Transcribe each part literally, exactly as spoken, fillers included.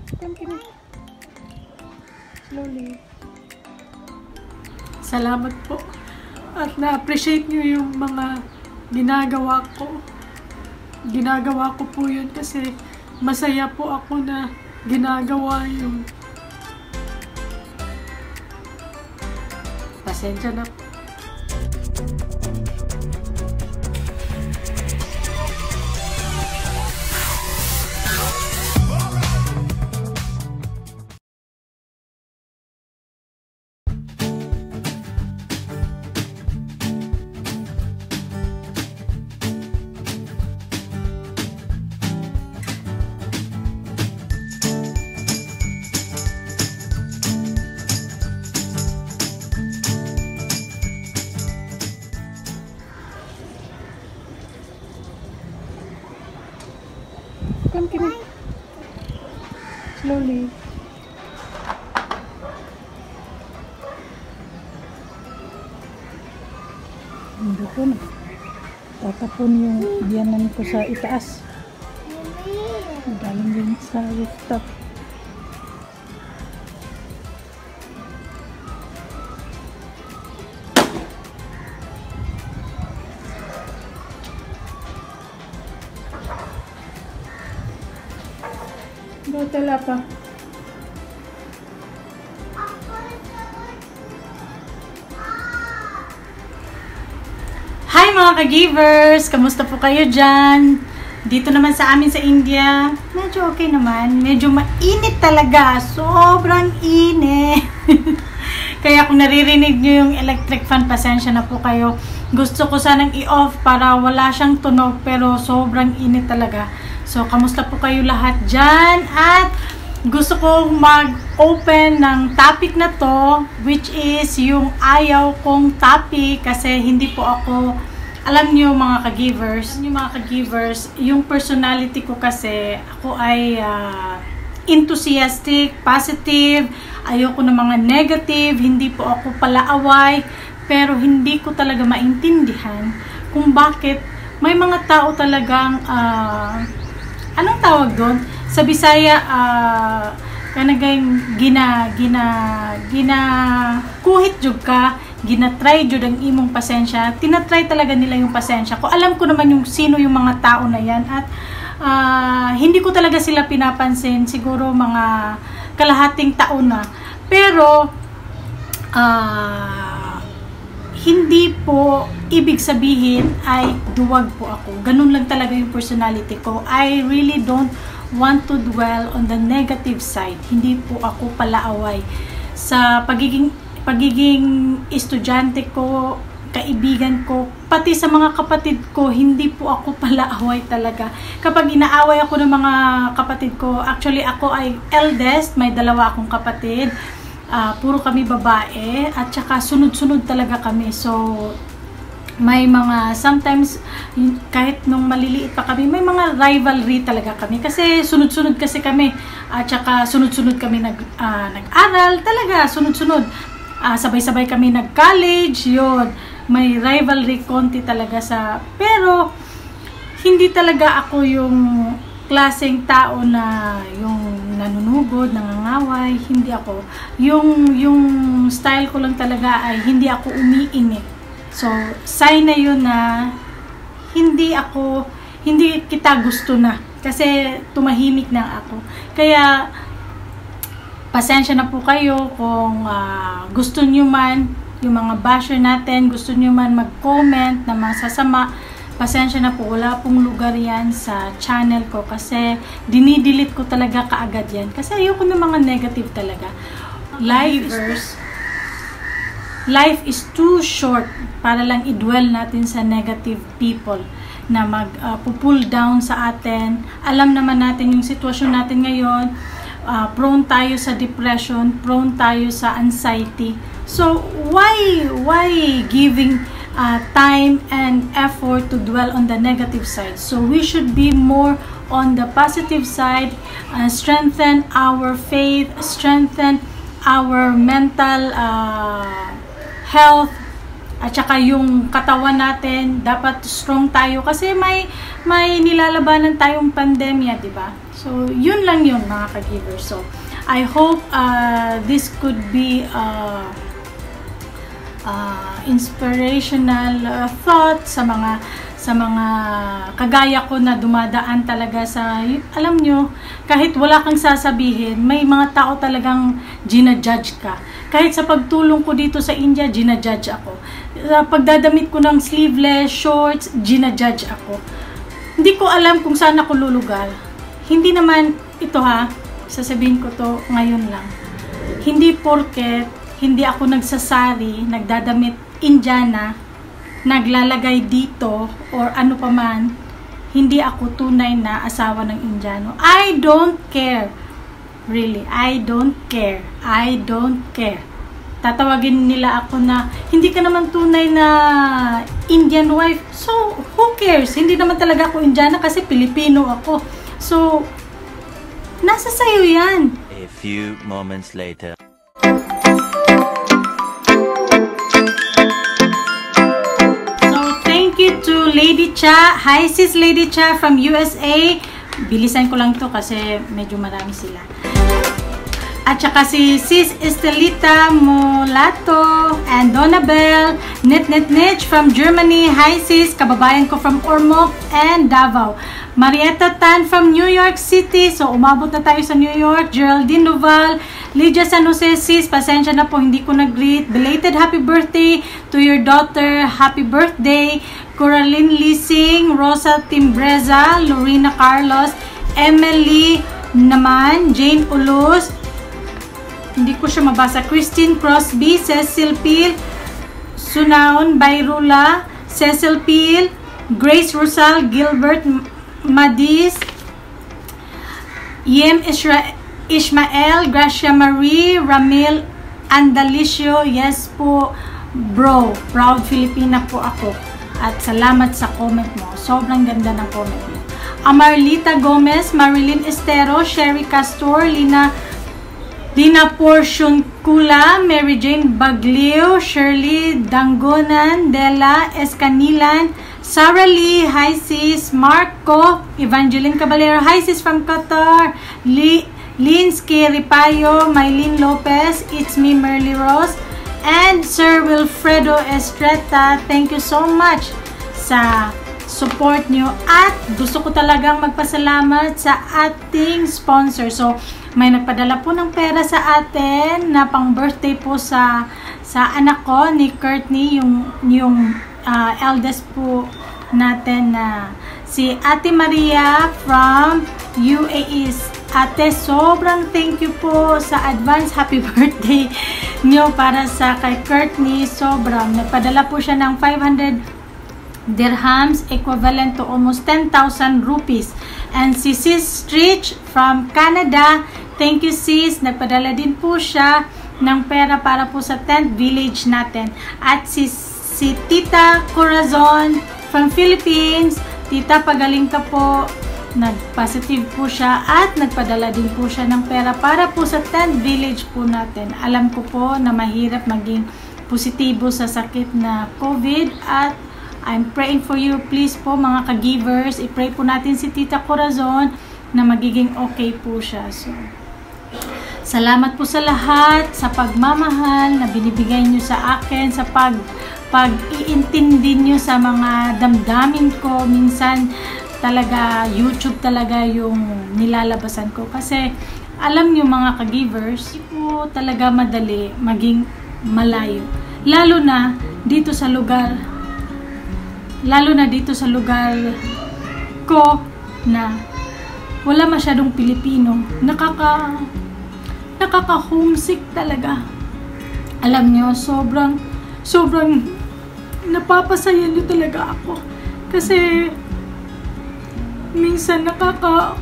Come, come. Slowly. Salamat po. At na-appreciate nyo yung mga ginagawa ko. Ginagawa ko po yun kasi masaya po ako na ginagawa yun. Pasensya na po. Come, come. Slowly. Hindi ko na. Tatapon yung diyanan ko sa itaas. Galing din sa rooftop. Botala pa. Hi mga ka-givers! Kamusta po kayo dyan? Dito naman sa amin sa India, medyo okay naman. Medyo mainit talaga. Sobrang init. Kaya kung naririnig nyo yung electric fan, pasensya na po kayo. Gusto ko sanang i-off para wala siyang tunog pero sobrang init talaga. So, kamusta po kayo lahat dyan? At gusto ko mag-open ng topic na to, which is yung ayaw kong topic kasi hindi po ako, alam niyo mga ka-givers, yung mga ka-givers, yung personality ko kasi, ako ay uh, enthusiastic, positive, ayoko ng mga negative, hindi po ako palaaway, pero hindi ko talaga maintindihan kung bakit may mga tao talagang uh, anong tawag doon? Sa Bisaya, uh, kanagay gina, gina, gina, kuhit jud ka, ginatry jud ang imong pasensya. Tinatry talaga nila yung pasensya ko. Alam ko naman yung sino yung mga tao na yan at uh, hindi ko talaga sila pinapansin. Siguro mga kalahating taon na. Pero, uh, hindi po ibig sabihin ay duwag po ako. Ganun lang talaga yung personality ko. I really don't want to dwell on the negative side. Hindi po ako palaaway. Sa pagiging pagiging estudyante ko, kaibigan ko, pati sa mga kapatid ko, hindi po ako palaaway talaga. Kapag inaaway ako ng mga kapatid ko, actually ako ay eldest, may dalawa akong kapatid. Uh, puro kami babae at saka sunod-sunod talaga kami. So, may mga, sometimes, kahit nung maliliit pa kami, may mga rivalry talaga kami. Kasi sunod-sunod kasi kami. At saka sunod-sunod kami nag, uh, nag-aral. Talaga, sunod-sunod. Uh, sabay-sabay kami nag-college. Yun. May rivalry konti talaga sa... Pero, hindi talaga ako yung klaseng tao na yung nanunugod, nangangaway. Hindi ako. Yung, yung style ko lang talaga ay hindi ako umiinit. So, sign na yun na hindi ako, hindi kita gusto na. Kasi tumahimik na ako. Kaya, pasensya na po kayo kung uh, gusto nyo man, yung mga basher natin, gusto nyo man mag-comment na masasama, pasensya na po, wala pong lugar yan sa channel ko. Kasi, dinidelete ko talaga kaagad yan. Kasi ayoko ng mga negative talaga. Livers, life is too short para lang i-dwell natin sa negative people na mag-pull uh, down sa atin. Alam naman natin yung sitwasyon natin ngayon. Uh, prone tayo sa depression, prone tayo sa anxiety. So, why, why giving uh, time and effort to dwell on the negative side? So, we should be more on the positive side, uh, strengthen our faith, strengthen our mental uh, health, at saka yung katawan natin, dapat strong tayo kasi may may nilalabanan tayong pandemya, di ba? So, yun lang yun mga ka-givers. So, I hope uh, this could be uh, uh, inspirational uh, thought sa mga sa mga kagaya ko na dumadaan talaga sa, alam nyo, kahit wala kang sasabihin, may mga tao talagang ginajudge ka. Kahit sa pagtulong ko dito sa India, ginajudge ako. Sa pagdadamit ko ng sleeveless shorts, ginajudge ako. Hindi ko alam kung saan ako lulugar. Hindi naman, ito ha, sasabihin ko to ngayon lang. Hindi porket, hindi ako nagsasari, nagdadamit Indiana, naglalagay dito or ano pa man, hindi ako tunay na asawa ng Indiano. I don't care. Really, I don't care. I don't care. Tatawagin nila ako na hindi ka naman tunay na Indian wife. So, who cares? Hindi naman talaga ako Indiana kasi Pilipino ako. So, nasa sayo yan. A few moments later. Thank you to Lady Cha. Hi sis Lady Cha from U S A. Bilisan ko lang to kasi medyo marami sila. At saka si sis Estelita Molato and Donabel Net Net Net from Germany. Hi sis, kababayan ko from Ormoc and Davao. Marietta Tan from New York City. So umabot na tayo sa New York. Geraldine Duval, Lydia San Jose. Sis, pasensya na po, hindi ko nag-greet. Belated happy birthday to your daughter. Happy birthday. Coraline Lising, Rosa Timbreza, Lorena Carlos, Emily naman, Jane Ulos, hindi ko siya mabasa, Christine Crosby, Cecil Peel, Sunaon Bayrula, Cecil Peel, Grace Rosal, Gilbert Madis, Yem Isra Ishmael, Gracia Marie, Ramil Andalicio. Yes po bro, proud Filipina po ako. At salamat sa comment mo. Sobrang ganda ng comment mo. Amarlita Gomez, Marilyn Estero, Sherry Castor, Lina Lina Portion Kula, Mary Jane Baglio, Shirley Dangonan, Dela Escanilan, Sarah Lee, hi sis, Marco, Evangeline Caballero, hi sis from Qatar, Lee, Linsky Ripayo, Mylene Lopez, it's me Merly Rose, and Sir Wilfredo Estreta. Thank you so much sa support nyo. At gusto ko talagang magpasalamat sa ating sponsor. So, may nagpadala po ng pera sa atin na pang birthday po sa sa anak ko ni Courtney, yung, yung uh, eldest po natin na uh, si Ate Maria from U A E. Ate, sobrang thank you po sa advance happy birthday nyo para sa kay Courtney. Sobrang nagpadala po siya ng five hundred dirhams, equivalent to almost ten thousand rupees. And si Sis Stritch from Canada, thank you sis, nagpadala din po siya ng pera para po sa tent village natin. At si, si Tita Corazon from Philippines, Tita, pagaling ka po. Nag-positive po siya at nagpadala din po siya ng pera para po sa tent village po natin. Alam ko po na mahirap maging positibo sa sakit na COVID at I'm praying for you. Please po mga ka-givers, i-pray po natin si Tita Corazon na magiging okay po siya. So, salamat po sa lahat, sa pagmamahal na binibigay nyo sa akin, sa pag pag-iintindi nyo sa mga damdamin ko. Minsan, talaga YouTube talaga yung nilalabasan ko kasi alam nyo mga ka-givers, hindi po talaga madali maging malayo, lalo na dito sa lugar lalo na dito sa lugar ko na wala masyadong Pilipino. Nakaka nakaka homesick talaga. Alam nyo, sobrang sobrang napapasaya nyo talaga ako kasi minsan nakaka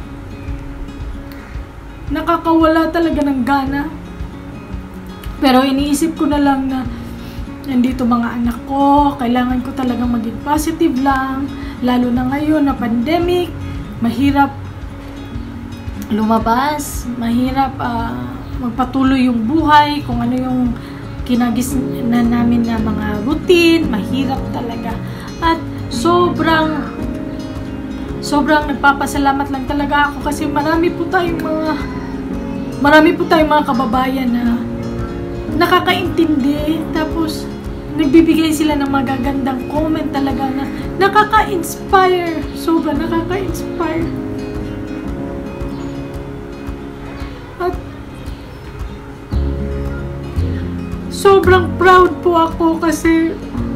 nakakawala talaga ng gana. Pero iniisip ko na lang na nandito mga anak ko, kailangan ko talagang maging positive lang, lalo na ngayon na pandemic, mahirap lumabas, mahirap uh, magpatuloy yung buhay, kung ano yung kinagis na namin na mga routine, mahirap talaga. At sobrang sobrang nagpapasalamat lang talaga ako kasi marami po tayong mga marami po tayong mga kababayan na nakakaintindi, tapos nagbibigay sila ng magagandang comment talaga na nakaka-inspire, sobrang nakaka-inspire. At sobrang proud po ako kasi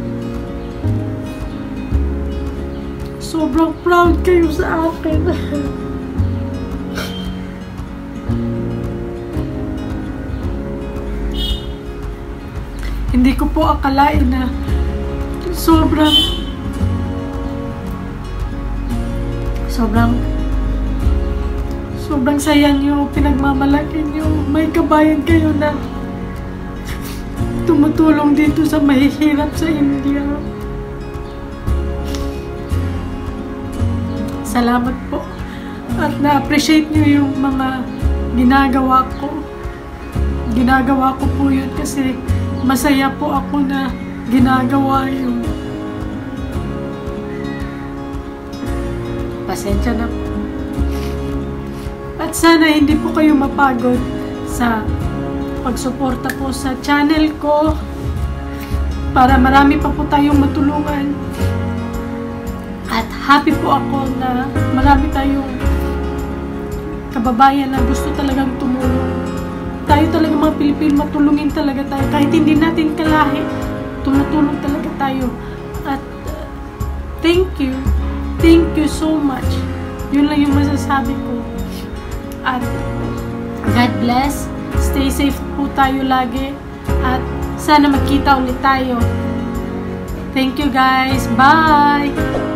sobrang proud kayo sa akin. Hindi ko po akalain na sobrang sobrang sobrang saya nyo, pinagmamalaki nyo, may kabayan kayo na tumutulong dito sa mahihirap sa India. Salamat po. At na-appreciate nyo yung mga ginagawa ko. Ginagawa ko po yun kasi masaya po ako na ginagawa yun. Pasensya na po. At sana hindi po kayo mapagod sa pagsuporta po sa channel ko para marami pa po tayong matulungan. At happy po ako na marami tayong kababayan na gusto talagang tumulong. Tayo talaga mga Pilipino, matulungin talaga tayo. Kahit hindi natin kalahi, tumutulong talaga tayo. At uh, thank you. Thank you so much. Yun lang yung masasabi ko. At God bless. Stay safe po tayo lagi. At sana magkita ulit tayo. Thank you guys. Bye!